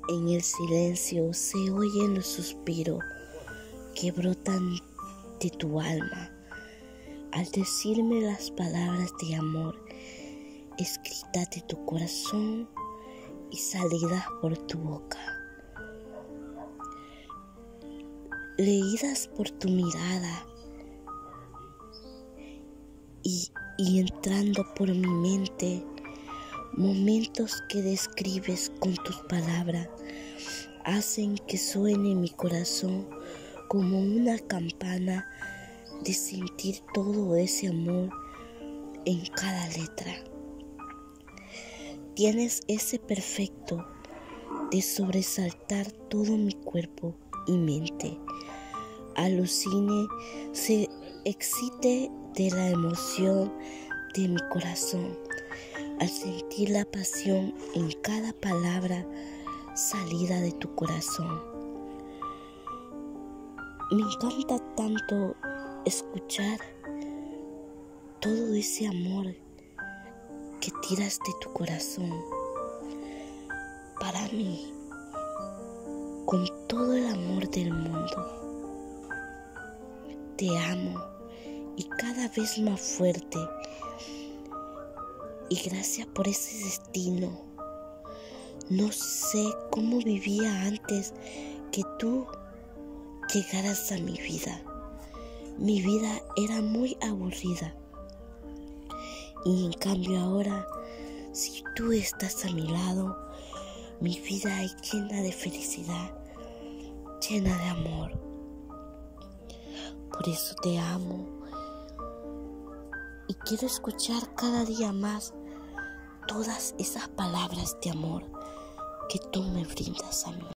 En el silencio se oyen los suspiros que brotan de tu alma al decirme las palabras de amor escritas de tu corazón y salidas por tu boca, leídas por tu mirada y entrando por mi mente. Momentos que describes con tus palabras hacen que suene mi corazón como una campana de sentir todo ese amor en cada letra. Tienes ese perfecto de sobresaltar todo mi cuerpo y mente. Alucine, se excite de la emoción de mi corazón al sentir la pasión en cada palabra salida de tu corazón. Me encanta tanto escuchar todo ese amor que tiras de tu corazón para mí, con todo el amor del mundo. Te amo y cada vez más fuerte. Y gracias por ese destino. No sé cómo vivía antes que tú llegaras a mi vida. Mi vida era muy aburrida. Y en cambio ahora, si tú estás a mi lado, mi vida es llena de felicidad, llena de amor. Por eso te amo. Y quiero escuchar cada día más todas esas palabras de amor que tú me brindas a mí.